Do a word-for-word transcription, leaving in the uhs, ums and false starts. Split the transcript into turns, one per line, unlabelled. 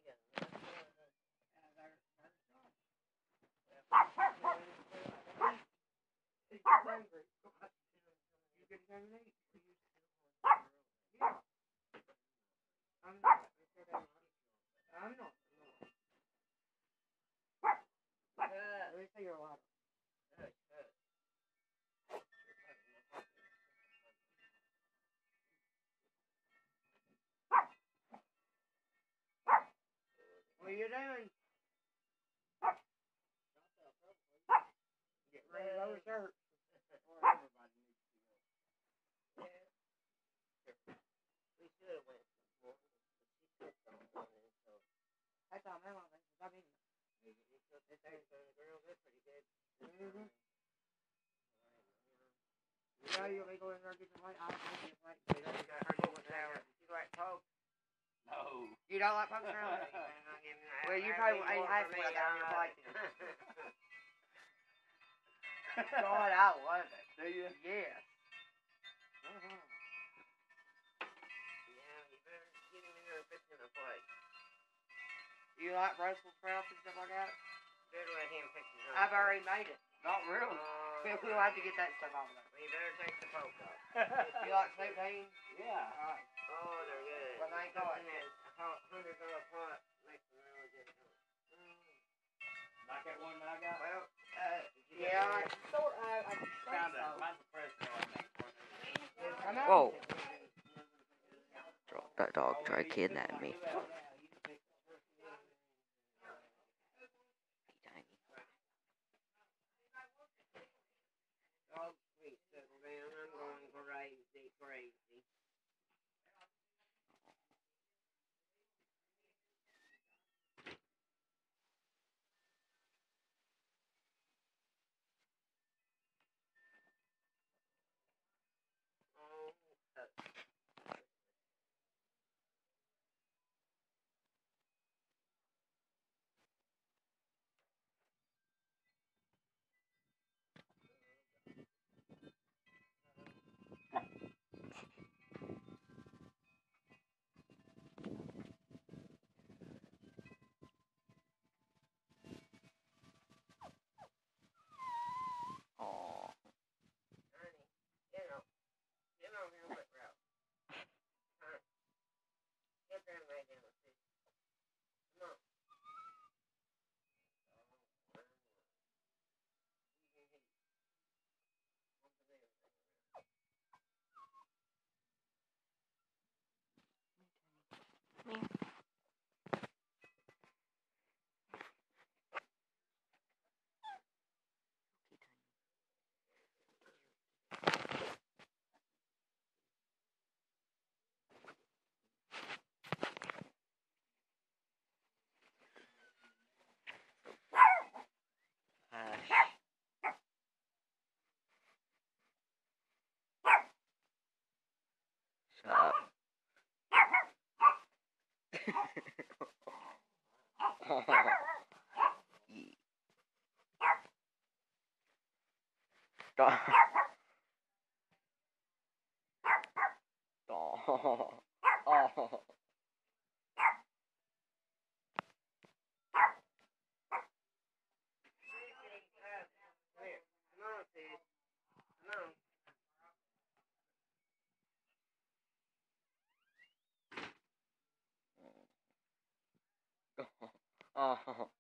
What are you doing? Get ready to go to church. Everybody needs to go. Yeah. We should have went this morning, but she took something, so. I thought my mom went, I mean, he took the things on the girls, they're pretty good. Mm-hmm. Yeah, you'll be going there and get the plate. I don't think it's like, you know, you got her going down. You like Pope? No. You don't like Pope Shirley? Well, you probably ain't half what I got on your plate. God, I love it. Do you? Yes. Mm-hmm. Yeah, you better get him in there and fix him a plate. You like Brussels sprouts and stuff like that? Better let him fix his own. I've plate. Already made it. Not really. Uh, we'll have to get that stuff off of there. Well, you better take the poke off. You like sweet beans? Yeah. All right. Oh, they're good. But they ain't got that hundred dollar pot makes them really good. Mm. Like that one I got? Well, uh, yeah, I sort of, I think so. Mine's a Fresco, I think.
Whoa. That dog tried kidnapping me.
Oh, sweet, settle down. I'm going crazy, crazy.
Shut up. Stop. Oh. Oh. Oh.